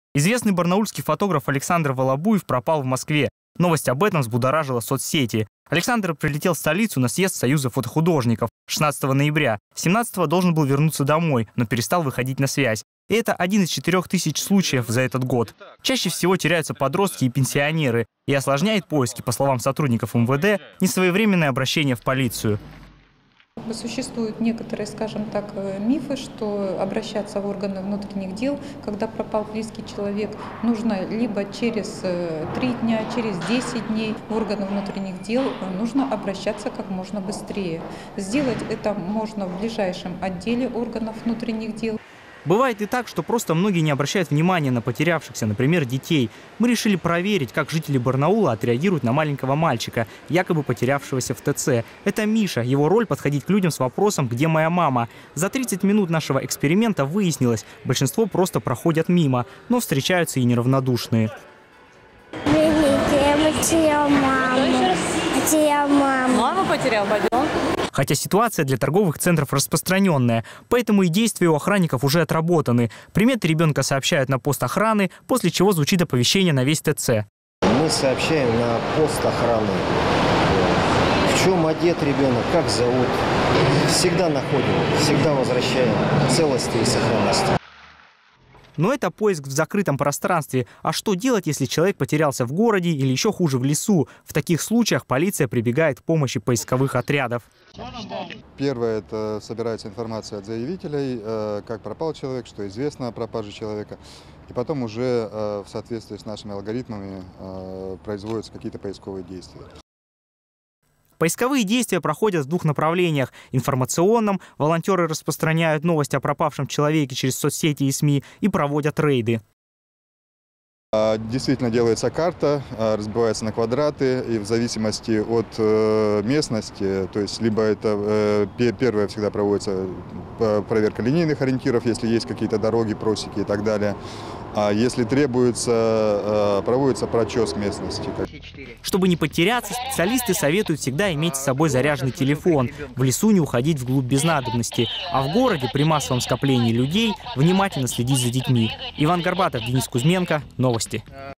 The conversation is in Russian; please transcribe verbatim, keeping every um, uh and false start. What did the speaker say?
Известный барнаульский фотограф Александр Волобуев пропал в Москве. Новость об этом взбудоражила соцсети. Александр прилетел в столицу на съезд Союза фотохудожников шестнадцатого ноября. семнадцатого должен был вернуться домой, но перестал выходить на связь. И это один из четырех тысяч случаев за этот год. Чаще всего теряются подростки и пенсионеры. И осложняет поиски, по словам сотрудников эм вэ дэ, несвоевременное обращение в полицию. Существуют некоторые, скажем так, мифы, что обращаться в органы внутренних дел, когда пропал близкий человек, нужно либо через три дня, через десять дней в органы внутренних дел нужно обращаться как можно быстрее. Сделать это можно в ближайшем отделе органов внутренних дел. Бывает и так, что просто многие не обращают внимания на потерявшихся, например, детей. Мы решили проверить, как жители Барнаула отреагируют на маленького мальчика, якобы потерявшегося в тэ цэ. Это Миша. Его роль — подходить к людям с вопросом «Где моя мама?». За тридцать минут нашего эксперимента выяснилось, большинство просто проходят мимо, но встречаются и неравнодушные. Мама потерял, пойдем. Хотя ситуация для торговых центров распространенная, поэтому и действия у охранников уже отработаны. Приметы ребенка сообщают на пост охраны, после чего звучит оповещение на весь тэ цэ. Мы сообщаем на пост охраны, в чем одет ребенок, как зовут. Всегда находим, всегда возвращаем целости и сохранности. Но это поиск в закрытом пространстве. А что делать, если человек потерялся в городе или еще хуже в лесу? В таких случаях полиция прибегает к помощи поисковых отрядов. Первое – это собирается информация от заявителей, как пропал человек, что известно о пропаже человека. И потом уже в соответствии с нашими алгоритмами производятся какие-то поисковые действия. Поисковые действия проходят в двух направлениях. Информационном – волонтеры распространяют новость о пропавшем человеке через соцсети и СМИ и проводят рейды. Действительно делается карта, разбивается на квадраты, и в зависимости от местности, то есть либо это первое всегда проводится проверка линейных ориентиров, если есть какие-то дороги, просеки и так далее. А если требуется, проводится прочес местности. Чтобы не потеряться, специалисты советуют всегда иметь с собой заряженный телефон, в лесу не уходить вглубь без надобности, а в городе при массовом скоплении людей внимательно следить за детьми. Иван Горбатов, Денис Кузьменко. Новости.